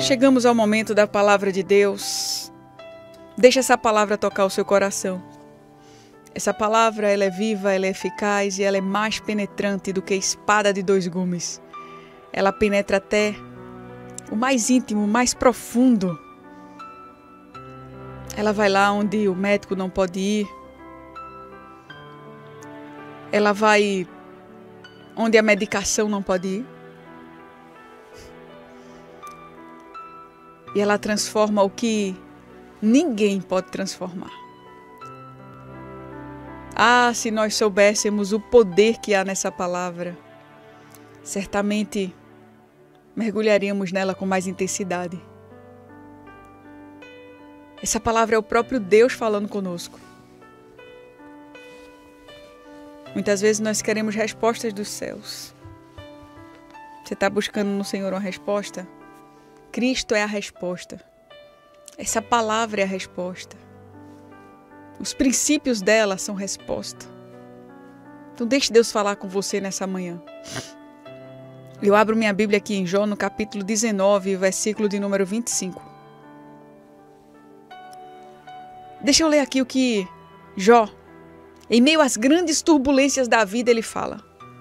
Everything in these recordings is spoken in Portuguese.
Chegamos ao momento da palavra de Deus. Deixa essa palavra tocar o seu coração. Essa palavra, ela é viva, ela é eficaz e ela é mais penetrante do que espada de dois gumes. Ela penetra até o mais íntimo, o mais profundo. Ela vai lá onde o médico não pode ir. Ela vai onde a medicação não pode ir. E ela transforma o que ninguém pode transformar. Ah, se nós soubéssemos o poder que há nessa palavra, certamente mergulharíamos nela com mais intensidade. Essa palavra é o próprio Deus falando conosco. Muitas vezes nós queremos respostas dos céus. Você está buscando no Senhor uma resposta? Cristo é a resposta. Essa palavra é a resposta. Os princípios dela são resposta. Então deixe Deus falar com você nessa manhã. Eu abro minha Bíblia aqui em Jó, no capítulo 19, versículo de número 25. Deixa eu ler aqui o que Jó, em meio às grandes turbulências da vida, ele fala.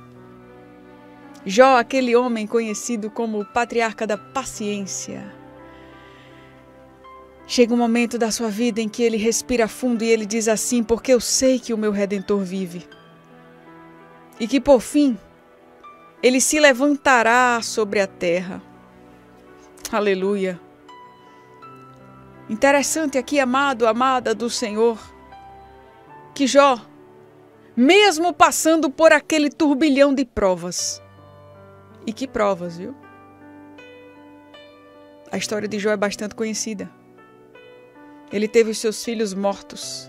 Jó, aquele homem conhecido como o patriarca da paciência. Chega um momento da sua vida em que ele respira fundo e ele diz assim: porque eu sei que o meu Redentor vive. E que por fim, ele se levantará sobre a terra. Aleluia. Interessante aqui, amado, amada do Senhor, que Jó, mesmo passando por aquele turbilhão de provas, e que provas, viu? A história de Jó é bastante conhecida. Ele teve os seus filhos mortos,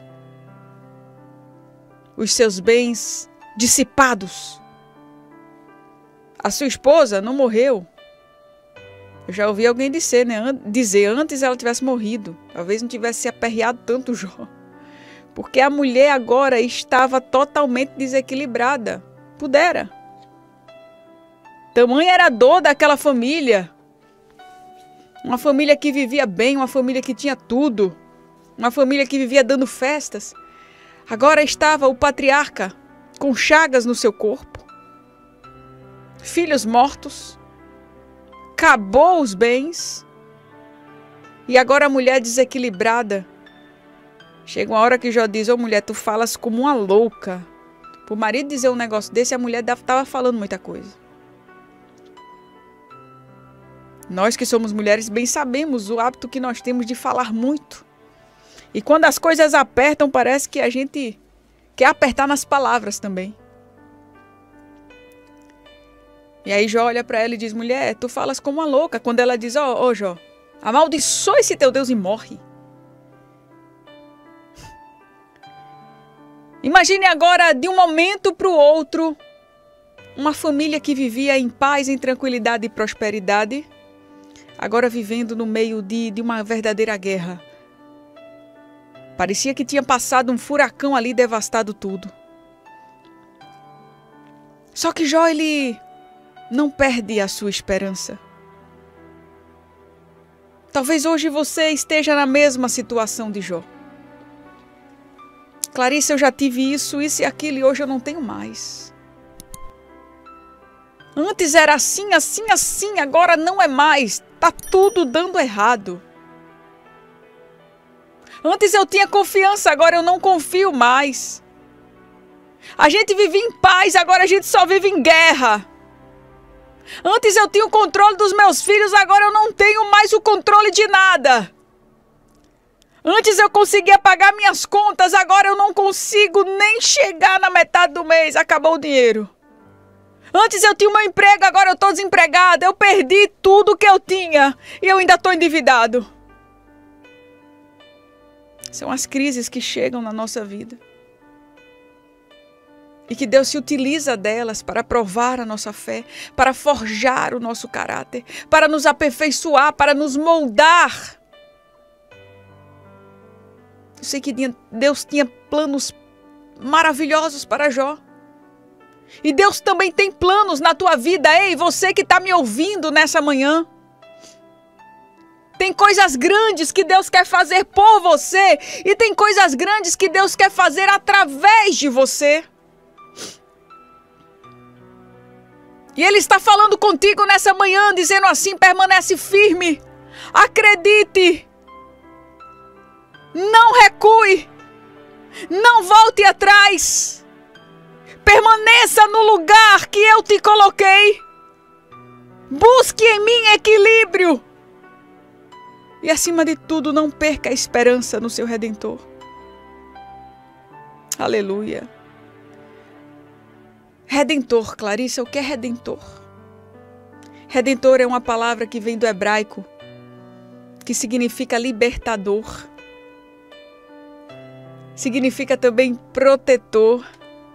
os seus bens dissipados. A sua esposa não morreu. Eu já ouvi alguém dizer, antes ela tivesse morrido. Talvez não tivesse se aperreado tanto Jó. Porque a mulher agora estava totalmente desequilibrada. Pudera. Tamanha era a dor daquela família. Uma família que vivia bem, uma família que tinha tudo. Uma família que vivia dando festas. Agora estava o patriarca com chagas no seu corpo. Filhos mortos. Acabou os bens. E agora a mulher desequilibrada. Chega uma hora que Jó diz: ô mulher, tu falas como uma louca. Para o marido dizer um negócio desse, a mulher estava falando muita coisa. Nós que somos mulheres bem sabemos o hábito que nós temos de falar muito. E quando as coisas apertam, parece que a gente quer apertar nas palavras também. E aí Jó olha para ela e diz: mulher, tu falas como uma louca. Quando ela diz: ó Jó, amaldiçoa esse teu Deus e morre. Imagine agora, de um momento para o outro, uma família que vivia em paz, em tranquilidade e prosperidade, agora vivendo no meio de uma verdadeira guerra. Parecia que tinha passado um furacão ali, devastado tudo. Só que Jó, ele não perde a sua esperança. Talvez hoje você esteja na mesma situação de Jó. Clarice, eu já tive isso e aquilo e hoje eu não tenho mais. Antes era assim, assim, assim, agora não é mais. Tá tudo dando errado. Antes eu tinha confiança, agora eu não confio mais. A gente vivia em paz, agora a gente só vive em guerra. Antes eu tinha o controle dos meus filhos, agora eu não tenho mais o controle de nada. Antes eu conseguia pagar minhas contas, agora eu não consigo nem chegar na metade do mês, acabou o dinheiro. Antes eu tinha um emprego, agora eu estou desempregada, eu perdi tudo que eu tinha e eu ainda estou endividado. São as crises que chegam na nossa vida. E que Deus se utiliza delas para provar a nossa fé, para forjar o nosso caráter, para nos aperfeiçoar, para nos moldar. Eu sei que Deus tinha planos maravilhosos para Jó. E Deus também tem planos na tua vida. Ei, você que está me ouvindo nessa manhã. Tem coisas grandes que Deus quer fazer por você e tem coisas grandes que Deus quer fazer através de você. E Ele está falando contigo nessa manhã, dizendo assim: permanece firme, acredite, não recue, não volte atrás, permaneça no lugar que eu te coloquei, busque em mim equilíbrio e, acima de tudo, não perca a esperança no seu Redentor. Aleluia. Redentor, Clarissa, o que é redentor? Redentor é uma palavra que vem do hebraico, que significa libertador. Significa também protetor.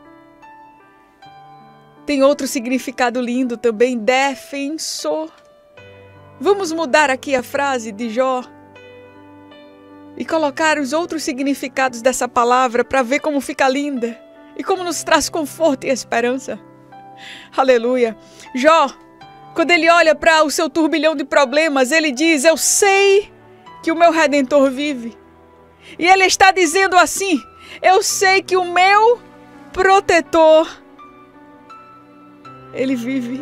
Tem outro significado lindo também, defensor. Vamos mudar aqui a frase de Jó e colocar os outros significados dessa palavra para ver como fica linda. E como nos traz conforto e esperança. Aleluia. Jó, quando ele olha para o seu turbilhão de problemas, ele diz: eu sei que o meu Redentor vive. E ele está dizendo assim: eu sei que o meu protetor, ele vive.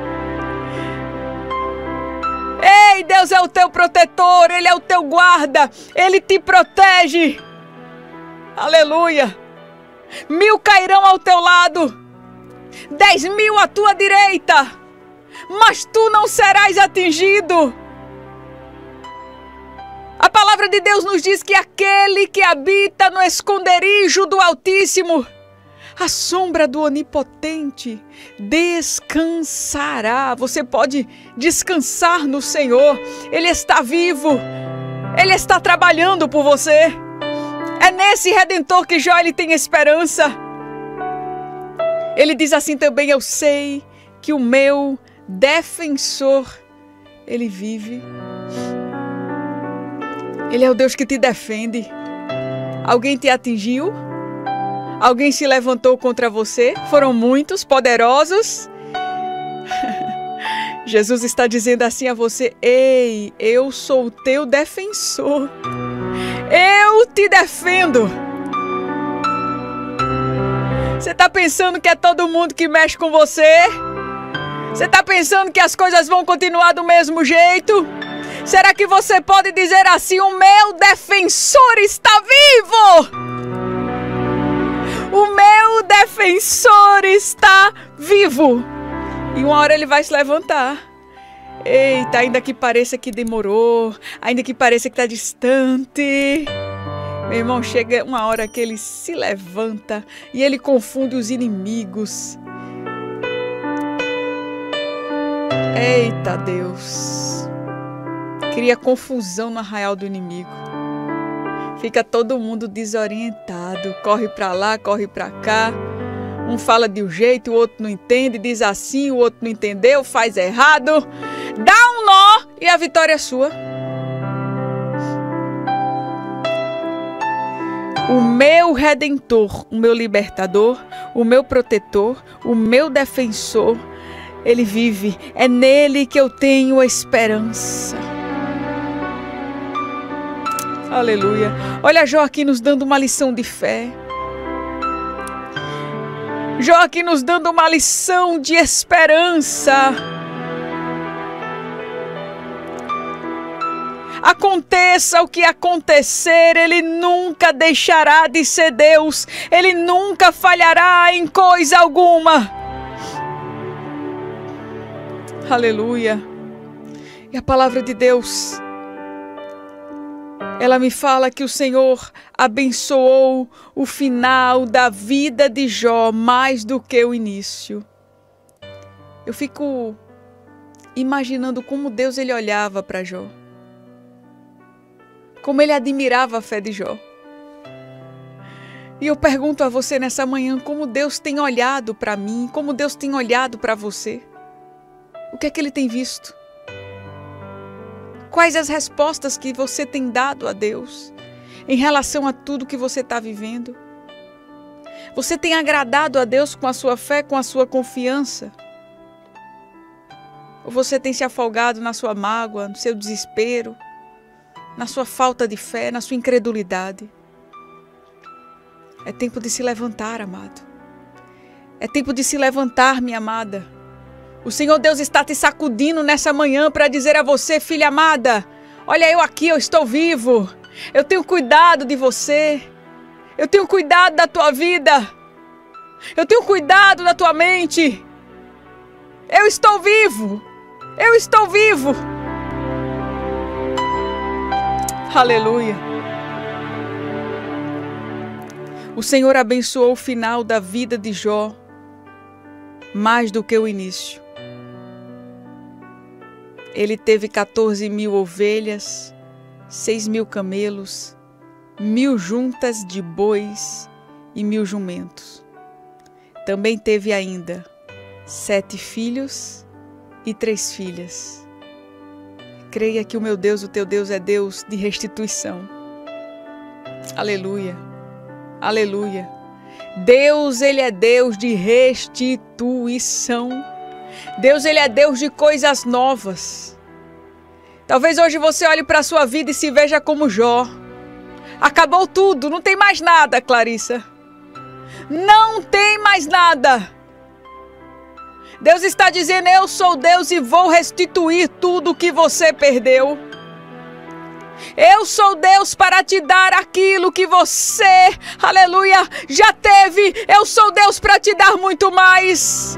Ei, Deus é o teu protetor, Ele é o teu guarda, Ele te protege. Aleluia. 1000 cairão ao teu lado, 10.000 à tua direita, mas tu não serás atingido. A palavra de Deus nos diz que aquele que habita no esconderijo do Altíssimo, à sombra do Onipotente, descansará. Você pode descansar no Senhor. Ele está vivo, Ele está trabalhando por você. É nesse Redentor que Jó ele tem esperança. Ele diz assim também: eu sei que o meu defensor, ele vive. Ele é o Deus que te defende. Alguém te atingiu? Alguém se levantou contra você? Foram muitos, poderosos. Jesus está dizendo assim a você: ei, eu sou o teu defensor. Eu te defendo. Você está pensando que é todo mundo que mexe com você? Você está pensando que as coisas vão continuar do mesmo jeito? Será que você pode dizer assim: o meu defensor está vivo? O meu defensor está vivo. E uma hora ele vai se levantar. Eita, ainda que pareça que demorou, ainda que pareça que está distante, meu irmão, chega uma hora que ele se levanta e ele confunde os inimigos. Eita Deus, cria confusão no arraial do inimigo. Fica todo mundo desorientado, corre para lá, corre para cá. Um fala de um jeito, o outro não entende, diz assim, o outro não entendeu, faz errado. Dá um nó e a vitória é sua. O meu Redentor, o meu libertador, o meu protetor, o meu defensor, ele vive. É nele que eu tenho esperança. Aleluia. Olha Jó aqui nos dando uma lição de fé. Jó aqui nos dando uma lição de esperança. Aconteça o que acontecer, Ele nunca deixará de ser Deus. Ele nunca falhará em coisa alguma. Aleluia. E a palavra de Deus, ela me fala que o Senhor abençoou o final da vida de Jó mais do que o início. Eu fico imaginando como Deus ele olhava para Jó. Como ele admirava a fé de Jó. E eu pergunto a você nessa manhã, como Deus tem olhado para mim, como Deus tem olhado para você. O que é que Ele tem visto? Quais as respostas que você tem dado a Deus em relação a tudo que você está vivendo? Você tem agradado a Deus com a sua fé, com a sua confiança? Ou você tem se afogado na sua mágoa, no seu desespero? na sua falta de fé, na sua incredulidade. É tempo de se levantar, amado. É tempo de se levantar, minha amada. O Senhor Deus está te sacudindo nessa manhã para dizer a você, filha amada, olha eu aqui, eu estou vivo. Eu tenho cuidado de você. Eu tenho cuidado da tua vida. Eu tenho cuidado da tua mente. Eu estou vivo. Eu estou vivo. Aleluia. O Senhor abençoou o final da vida de Jó mais do que o início. Ele teve 14.000 ovelhas, 6.000 camelos, 1.000 juntas de bois e 1.000 jumentos. Também teve ainda 7 filhos e 3 filhas. Creia que o meu Deus, o teu Deus, é Deus de restituição. Aleluia, aleluia. Deus, Ele é Deus de restituição. Deus, Ele é Deus de coisas novas. Talvez hoje você olhe para a sua vida e se veja como Jó. Acabou tudo, não tem mais nada, Clarissa. Não tem mais nada. Deus está dizendo, eu sou Deus e vou restituir tudo que você perdeu. Eu sou Deus para te dar aquilo que você, aleluia, já teve. Eu sou Deus para te dar muito mais.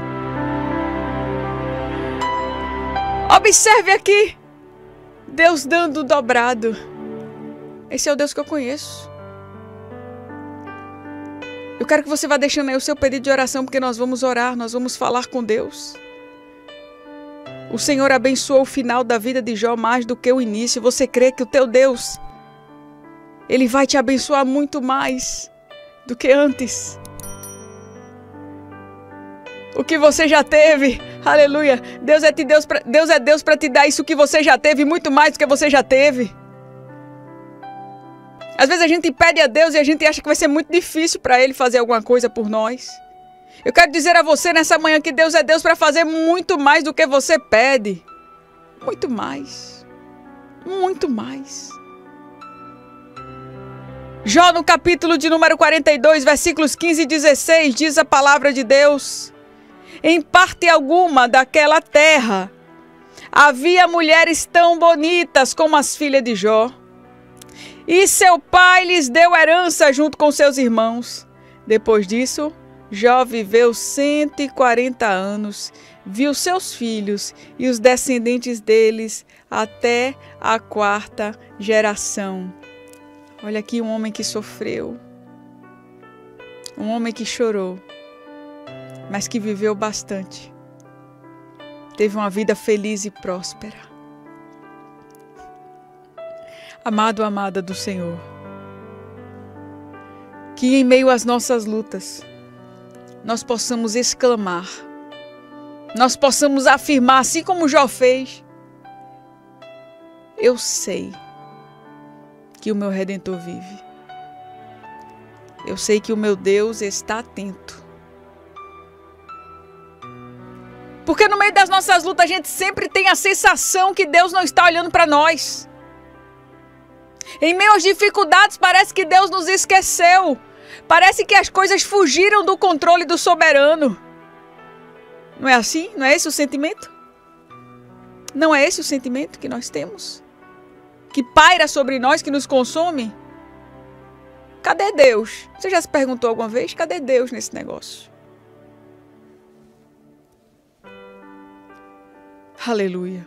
Observe aqui, Deus dando dobrado. Esse é o Deus que eu conheço. Eu quero que você vá deixando aí o seu pedido de oração, porque nós vamos orar, nós vamos falar com Deus. O Senhor abençoou o final da vida de Jó mais do que o início. Você crê que o teu Deus, Ele vai te abençoar muito mais do que antes? O que você já teve, aleluia. Deus é Deus para te dar isso que você já teve, muito mais do que você já teve. Às vezes a gente pede a Deus e a gente acha que vai ser muito difícil para Ele fazer alguma coisa por nós. Eu quero dizer a você nessa manhã que Deus é Deus para fazer muito mais do que você pede. Muito mais. Muito mais. Jó no capítulo de número 42, versículos 15 e 16, diz a palavra de Deus. Em parte alguma daquela terra havia mulheres tão bonitas como as filhas de Jó. E seu pai lhes deu herança junto com seus irmãos. Depois disso, Jó viveu 140 anos, viu seus filhos e os descendentes deles até a 4ª geração. Olha aqui um homem que sofreu, um homem que chorou, mas que viveu bastante. Teve uma vida feliz e próspera. Amado, amada do Senhor, que em meio às nossas lutas, nós possamos exclamar, nós possamos afirmar, assim como Jó fez, eu sei que o meu Redentor vive. Eu sei que o meu Deus está atento. Porque no meio das nossas lutas a gente sempre tem a sensação que Deus não está olhando para nós. Em meio às dificuldades parece que Deus nos esqueceu. Parece que as coisas fugiram do controle do soberano. Não é assim? Não é esse o sentimento? Não é esse o sentimento que nós temos? Que paira sobre nós, que nos consome? Cadê Deus? Você já se perguntou alguma vez? Cadê Deus nesse negócio? Aleluia.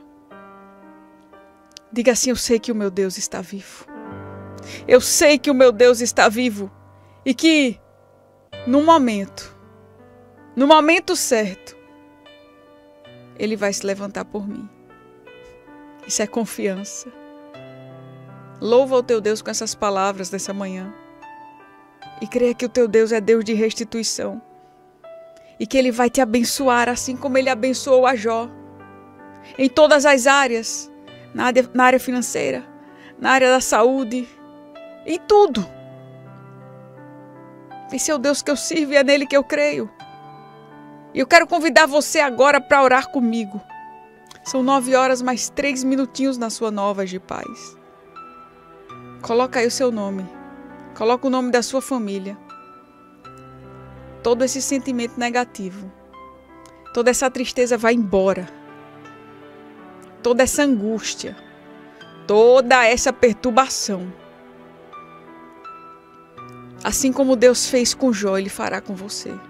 Diga assim, eu sei que o meu Deus está vivo. Eu sei que o meu Deus está vivo. E que no momento certo, Ele vai se levantar por mim. Isso é confiança. Louva o teu Deus com essas palavras dessa manhã. E creia que o teu Deus é Deus de restituição. E que Ele vai te abençoar assim como Ele abençoou a Jó. Em todas as áreas. Na área financeira, na área da saúde. Em tudo. Esse é o Deus que eu sirvo e é nele que eu creio. E eu quero convidar você agora para orar comigo. São 9 horas mais 3 minutinhos na sua Novas de Paz. Coloca aí o seu nome. Coloca o nome da sua família. Todo esse sentimento negativo, toda essa tristeza vai embora. Toda essa angústia, toda essa perturbação. Assim como Deus fez com Jó, Ele fará com você.